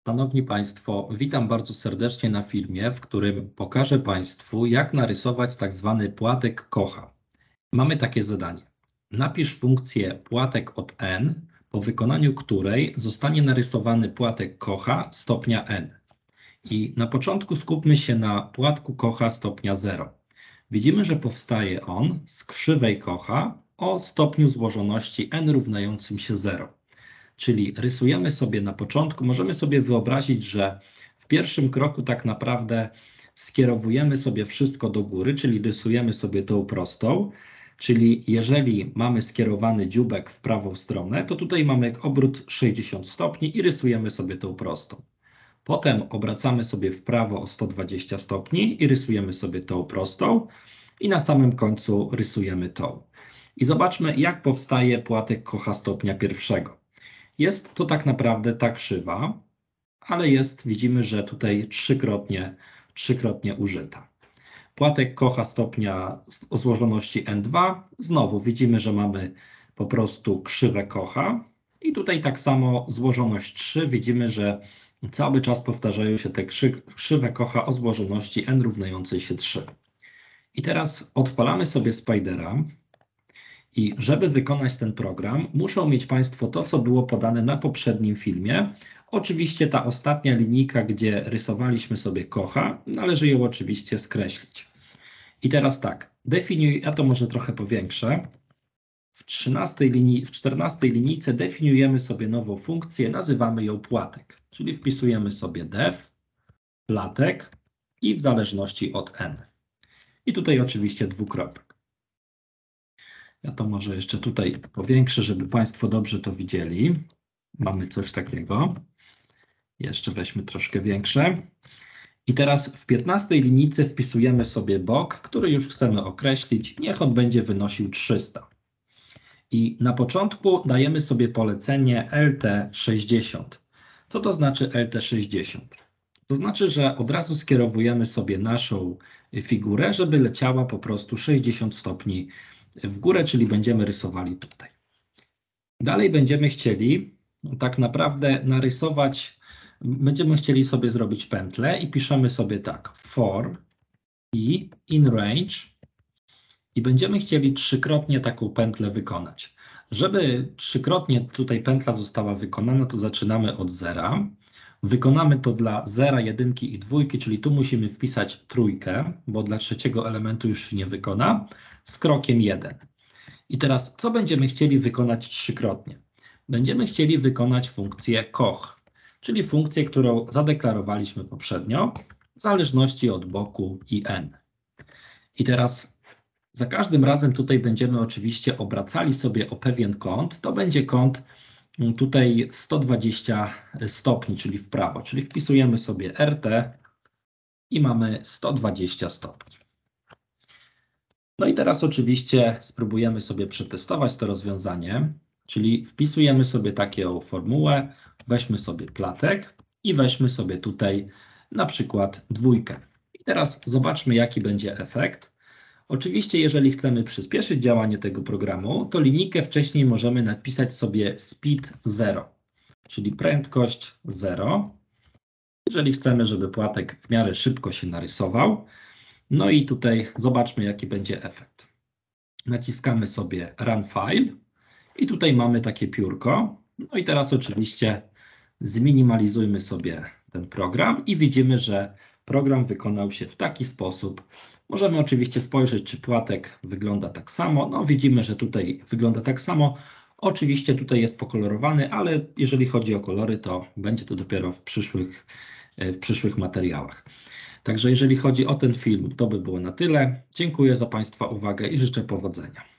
Szanowni Państwo, witam bardzo serdecznie na filmie, w którym pokażę Państwu, jak narysować tak zwany płatek Kocha. Mamy takie zadanie. Napisz funkcję płatek od n, po wykonaniu której zostanie narysowany płatek Kocha stopnia n. I na początku skupmy się na płatku Kocha stopnia 0. Widzimy, że powstaje on z krzywej Kocha o stopniu złożoności n równającym się 0. Czyli rysujemy sobie na początku, możemy sobie wyobrazić, że w pierwszym kroku tak naprawdę skierowujemy sobie wszystko do góry, czyli rysujemy sobie tą prostą, czyli jeżeli mamy skierowany dzióbek w prawą stronę, to tutaj mamy obrót 60 stopni i rysujemy sobie tą prostą. Potem obracamy sobie w prawo o 120 stopni i rysujemy sobie tą prostą i na samym końcu rysujemy tą. I zobaczmy, jak powstaje płatek Kocha stopnia pierwszego. Jest to tak naprawdę ta krzywa, ale widzimy, że tutaj trzykrotnie użyta. Płatek Kocha stopnia o złożoności n2. Znowu widzimy, że mamy po prostu krzywę Kocha. I tutaj tak samo złożoność 3. Widzimy, że cały czas powtarzają się te krzywe Kocha o złożoności n równającej się 3. I teraz odpalamy sobie Spidera. I żeby wykonać ten program, muszą mieć Państwo to, co było podane na poprzednim filmie. Oczywiście ta ostatnia linijka, gdzie rysowaliśmy sobie Kocha, należy ją oczywiście skreślić. I teraz tak, definiuję, ja to może trochę powiększę. W 14 linijce definiujemy sobie nową funkcję, nazywamy ją płatek. Czyli wpisujemy sobie def, płatek i w zależności od n. I tutaj oczywiście dwukropek. Ja to może jeszcze tutaj powiększę, żeby Państwo dobrze to widzieli. Mamy coś takiego. Jeszcze weźmy troszkę większe. I teraz w 15 linijce wpisujemy sobie bok, który już chcemy określić. Niech on będzie wynosił 300. I na początku dajemy sobie polecenie LT60. Co to znaczy LT60? To znaczy, że od razu skierowujemy sobie naszą figurę, żeby leciała po prostu 60 stopni w górę, czyli będziemy rysowali tutaj. Dalej będziemy chcieli tak naprawdę narysować, będziemy chcieli sobie zrobić pętlę i piszemy sobie tak, for i in range i będziemy chcieli trzykrotnie taką pętlę wykonać. Żeby trzykrotnie tutaj pętla została wykonana, to zaczynamy od zera. Wykonamy to dla 0, 1 i 2, czyli tu musimy wpisać trójkę, bo dla trzeciego elementu już się nie wykona, z krokiem 1. I teraz co będziemy chcieli wykonać trzykrotnie? Będziemy chcieli wykonać funkcję Koch, czyli funkcję, którą zadeklarowaliśmy poprzednio, w zależności od boku i n. I teraz za każdym razem tutaj będziemy oczywiście obracali sobie o pewien kąt. To będzie kąt tutaj 120 stopni, czyli w prawo, czyli wpisujemy sobie RT i mamy 120 stopni. No i teraz oczywiście spróbujemy sobie przetestować to rozwiązanie, czyli wpisujemy sobie taką formułę, weźmy sobie płatek i weźmy sobie tutaj na przykład 2. I teraz zobaczmy, jaki będzie efekt. Oczywiście, jeżeli chcemy przyspieszyć działanie tego programu, to linijkę wcześniej możemy napisać sobie speed 0, czyli prędkość 0. Jeżeli chcemy, żeby płatek w miarę szybko się narysował, no i tutaj zobaczmy, jaki będzie efekt. Naciskamy sobie Run File i tutaj mamy takie piórko. No i teraz oczywiście zminimalizujmy sobie ten program i widzimy, że program wykonał się w taki sposób. Możemy oczywiście spojrzeć, czy płatek wygląda tak samo. No widzimy, że tutaj wygląda tak samo. Oczywiście tutaj jest pokolorowany, ale jeżeli chodzi o kolory, to będzie to dopiero w przyszłych materiałach. Także jeżeli chodzi o ten film, to by było na tyle. Dziękuję za Państwa uwagę i życzę powodzenia.